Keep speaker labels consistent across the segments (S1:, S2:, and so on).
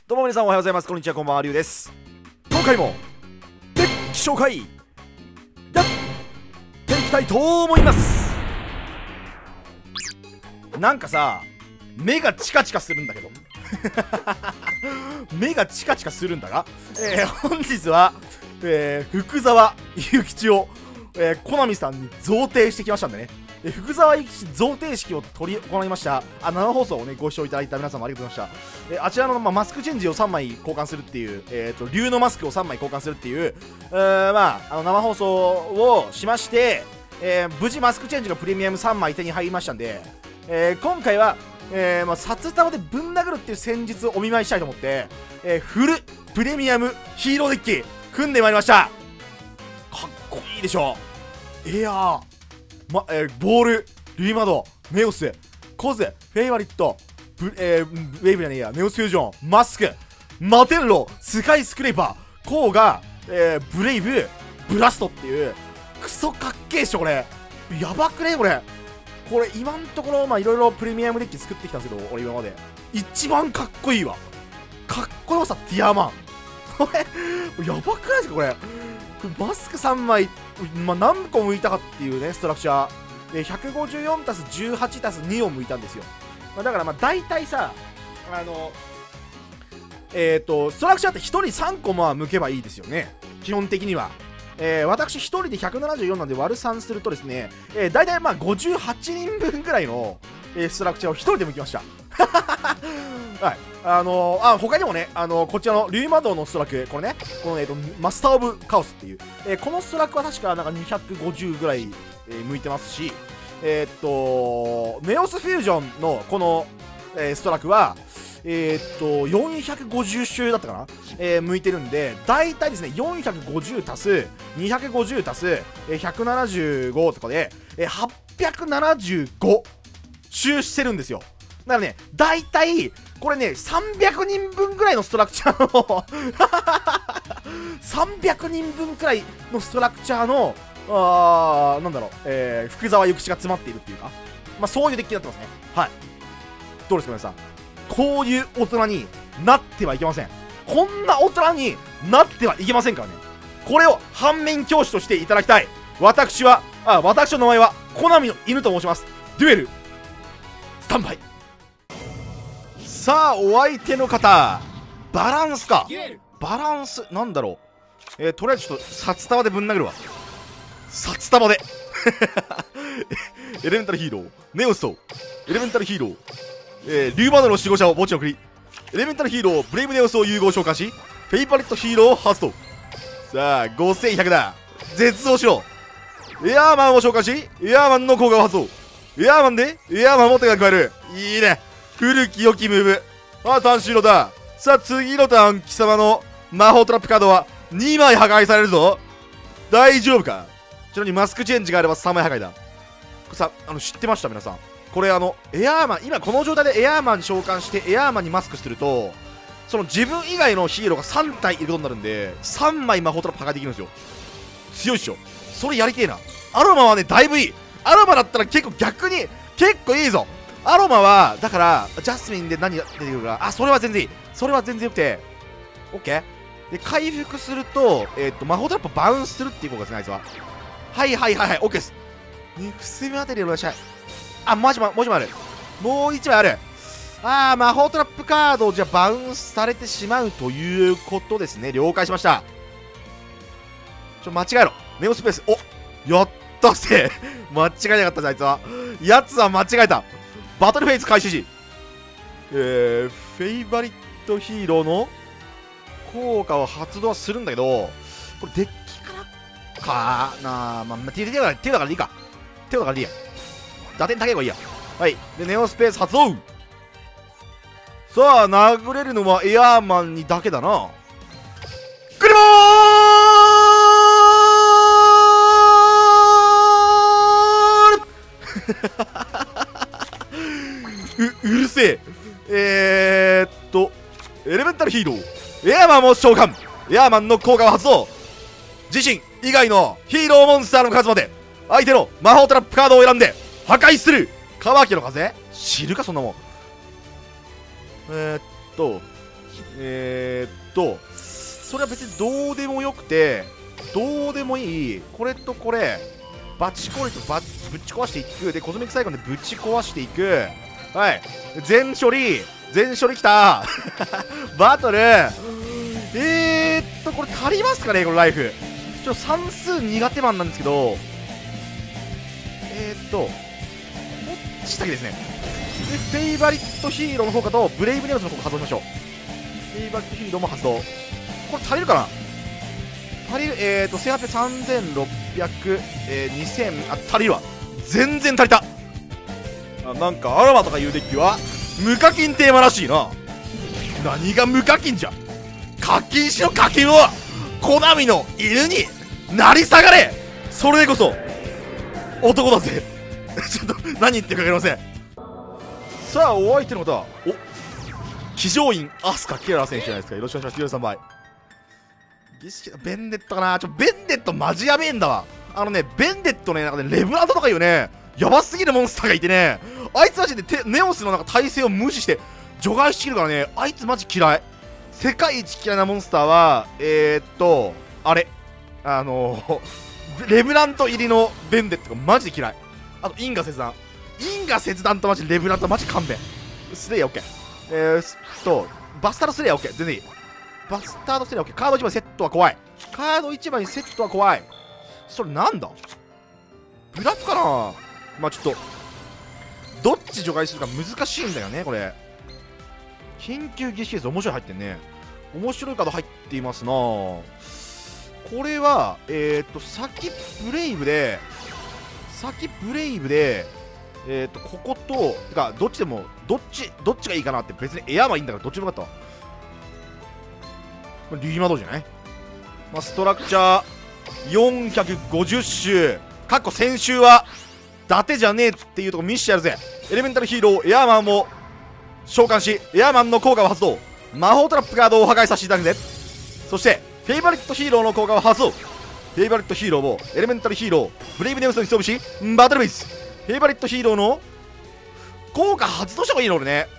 S1: どうも皆さんおはようございます。こんにちは、こんばんは、りゅうです。今回もデッキ紹介やっていきたいと思います。なんかさ、目がチカチカするんだけど目がチカチカするんだが、本日は、福沢諭吉を、コナミさんに贈呈してきましたんでね、福沢諭吉贈呈式を取り行いました。生放送をねご視聴いただいた皆様ありがとうございました。あちらの、マスクチェンジを3枚交換するっていう、竜のマスクを3枚交換するっていう、生放送をしまして、無事マスクチェンジのプレミアム3枚手に入りましたんで、今回は、札束でぶん殴るっていう戦術をお見舞いしたいと思って、フルプレミアムヒーローデッキ組んでまいりました。かっこいいでしょ。エアーボール、リーマド、ネオス、コズ、フェイバリット、ウェイブじゃねえや、ネオスフュージョン、マスク、マテンロ、スカイスクレーパー、コーガ、ブレイブ、ブラストっていうクソかっけえっしょ。これやばくね。これ今んところいろいろプレミアムデッキ作ってきたんですけど、俺今まで一番かっこいいわ。かっこよさティアマンこれやばくないですか。これマスク3枚、何個向いたかっていうね、ストラクチャー 154+18+2 を向いたんですよ。だから大体さ、ストラクチャーって1人3個向けばいいですよね、基本的には。私1人で174なんで割る3するとですね、大体58人分ぐらいの、ストラクチャーを1人で向きましたはい、他にもね、こちらのリュウマドのストラク、これね、マスター・オブ・カオスっていう、このストラクは確か250ぐらい、向いてますし、ネオスフュージョンのこの、ストラクは450周だったかな、向いてるんで、大体ですね、450足す250足す175とかで、875周してるんですよ。だからね、大体これね、300人分ぐらいのストラクチャーの300人分くらいのストラクチャーの福沢諭吉が詰まっているっていうか、そういうデッキになってますね。はい、どうですか皆さん、こういう大人になってはいけません。こんな大人になってはいけませんからね。これを反面教師としていただきたい。私の名前はコナミの犬と申します。デュエルスタンバイ。さあ、お相手の方、バランスか。バランスなんだろう。とりあえずちょっと札束でぶん殴るわ。札束でエレメンタルヒーローネオスとエレメンタルヒーロー、リュウマドの守護者を墓地に送り、エレメンタルヒーローブレイブネオスを融合召喚し、フェイパリットヒーローを発動。さあ5100だ。絶望しろ。エアーマンを召喚し、エアーマンの効果を発動。エアーマンでエアーマンも手が加える。いいね、古き良きムーブ。ターン終了だ。さあ次のターン、貴様の魔法トラップカードは2枚破壊されるぞ。大丈夫か。ちなみにマスクチェンジがあれば3枚破壊だ。これさ、知ってました皆さん。これエアーマン、今この状態でエアーマン召喚してエアーマンにマスクすると、その自分以外のヒーローが3体いることになるんで、3枚魔法トラップ破壊できるんですよ。強いっしょ。それやりてえな。アロマはね、だいぶいい。アロマだったら結構逆に結構いいぞ。アロマはだからジャスミンで何が出てくるか、それは全然いい。それは全然よくて OK で、回復すると魔法トラップバウンスするっていう効果ですね、あいつは。はい OK です。伏せ目あたりでいらっしゃい。もう一枚ある。もう1枚ある。魔法トラップカードじゃバウンスされてしまうということですね。了解しました。間違えろ。ネオスペース。やったぜ間違えなかったぜ、あいつは。やつは間違えた。バトルフェイズ開始時、フェイバリットヒーローの効果を発動するんだけど、これデッキからかな。手だからいいか。手だからいいや。打点高い方がいいや。はい。で、ネオスペース発動。さあ、殴れるのはエアーマンにだけだな。クリボールうるせえ。エレメンタルヒーローエアーマンも召喚。エアーマンの効果を発動。自身以外のヒーローモンスターの数まで相手の魔法トラップカードを選んで破壊する。カワキの風知るかそんなもん。 それは別にどうでもよくて、どうでもいい、これとこれ、バチコリとぶち壊していく。で、コズミックサイコンでぶち壊していく。はい。全処理きたバトルこれ足りますかね、このライフ。算数苦手マンなんですけど、こっちだけですね。で、フェイバリットヒーローの効果とブレイブネオスの効果発動しましょう。フェイバリットヒーローも発動。これ足りるかな。足りる。1800、3600、2000、足りるわ。全然足りた。なんかアロマとかいうデッキは無課金テーマらしいな。何が無課金じゃ。課金しろ課金を。コナミの犬になり下がれ。それでこそ男だぜちょっと何言ってるか分かりません。さあ、お相手の方は騎乗員飛鳥キララ選手じゃないですか。よろしくお願いします。43倍儀式ベンデットかな。ベンデットマジやべえんだわ。ベンデットね、なんかね、レブラントとかいうね、やばすぎるモンスターがいてね、あいつマジでネオスのなんか体勢を無視して除外してきるからね、あいつマジ嫌い。世界一嫌いなモンスターはあれレブラント入りのベンデットがマジで嫌い。あと因果切断とマジレブラントマジ勘弁。スレイヤー OK。バスタードスレイヤー OK。全然いい。バスタードスレイヤー OK。カード1枚セットは怖い。カード1枚セットは怖い。それなんだ、ブラックかな。まあちょっとどっち除外するか難しいんだよねこれ。緊急儀式ケース面白い入ってんね。面白いカード入っていますな。これは先ブレイブでこことてかどっちでもどっちがいいかなって。別にエアーマンいいんだからどっちでもよかったわ。リーマドじゃない。まあ、ストラクチャー450周かっこ先週は伊達じゃねえっていうとこ見してやるぜ。エレメンタルヒーローエアーマンを召喚し、エアーマンの効果を発動。魔法トラップカードを破壊させていただくぜ。そしてフェイバリットヒーローの効果を発動。フェイバリットヒーローをエレメンタルヒーローブレイブネウスに装備しバトルベース。フェイバリットヒーローの効果発動した方がいいの俺ね。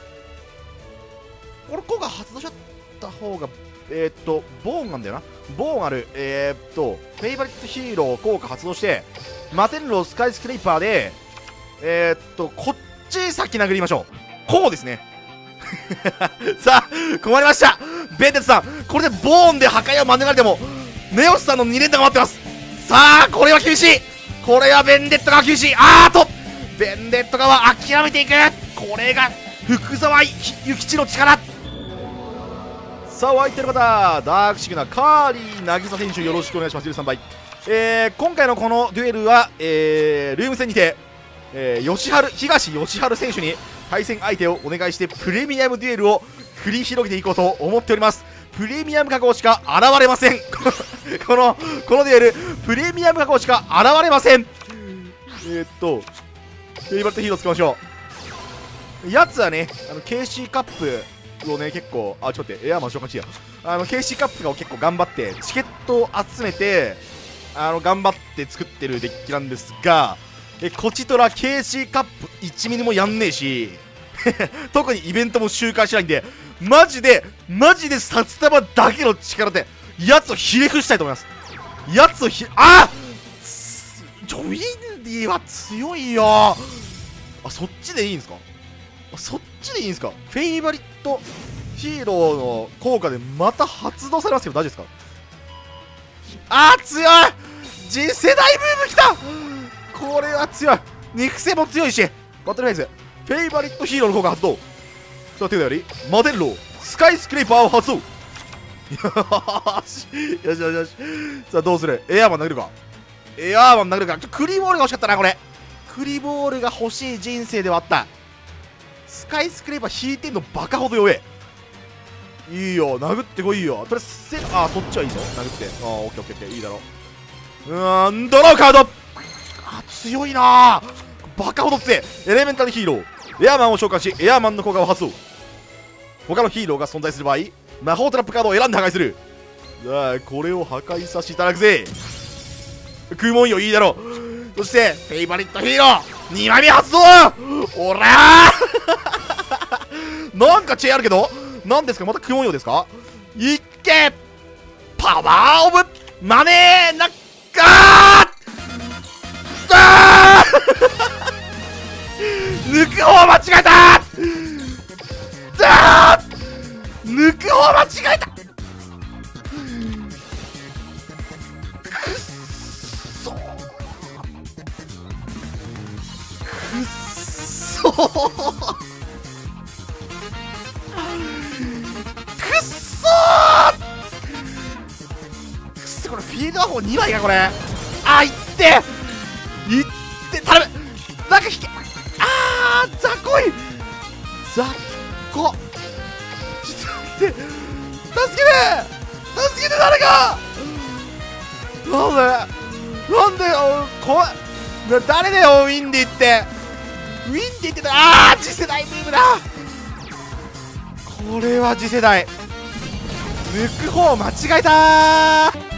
S1: これ効果発動しちゃった方がボーンなんだよな。ボーンある。フェイバリットヒーロー効果発動してマテンロースカイスクレイパーでこっち先殴りましょう。こうですねさあ困りました。ベンデットさんこれでボーンで破壊を免れてもネオスさんの2連打が待ってます。さあこれは厳しい。これはベンデットが厳しい。ベンデット側は諦めていく。これが福沢諭吉の力。さあ、お相手の方、ダークシグナカーリー渚選手よろしくお願いします。13倍。今回のこのデュエルは、ルーム戦にて、東義治選手に対戦相手をお願いしてプレミアムデュエルを繰り広げていこうと思っております。プレミアム加工しか現れませんこのデュエルプレミアム加工しか現れません。フェイバリットヒーロー使いましょう。やつはねKC カップをね結構ちょっと待ってエアーマン召喚しよう。KC カップが結構頑張ってチケットを集めて頑張って作ってるデッキなんですが、こちとら KC カップ1ミリもやんねえし特にイベントも周回しないんでマジで札束だけの力でやつをひれ伏したいと思います。やつをジョインディは強いよ。そっちでいいんですか。そっちでいいんですか。フェイバリットヒーローの効果でまた発動されますけど大丈夫ですか。強い。次世代ブームきた。これは強い。肉声も強いしバトルフェイズフェイバリットヒーローの効果発動。さあ手でやりマテンロースカイスクレーパーを発動よし。さあどうする。エアーマン投げるか。クリボールが欲しかったな。これクリボールが欲しい人生ではあった。スカイスクレーパー引いてんのバカほど弱え。いいよ殴ってこいよ。とりあえずそっちはいいぞ殴って。オッケーいいだろ。ドローカード強いなバカほど強え。エレメンタルヒーローエアーマンを召喚しエアーマンの効果を発動。他のヒーローが存在する場合魔法トラップカードを選んで破壊する。これを破壊させていただくぜ。食うもんよいいだろ。そしてフェイバリットヒーロー2枚目発動。おらーなんかチェあるけど何ですか、またクオン用ですか。いっけパワーオブマネーナッカー抜く方間違えた抜く方間違えた。くっそくっそくっそこれフィールドアホ2枚かこれ。あ、いって頼む、なんか引け。あー、雑魚い雑魚。ちょっと待って、助けて誰か。なんでよ怖い。誰だよウィンディってあー、次世代ビームだ。これは次世代抜く方間違えたー。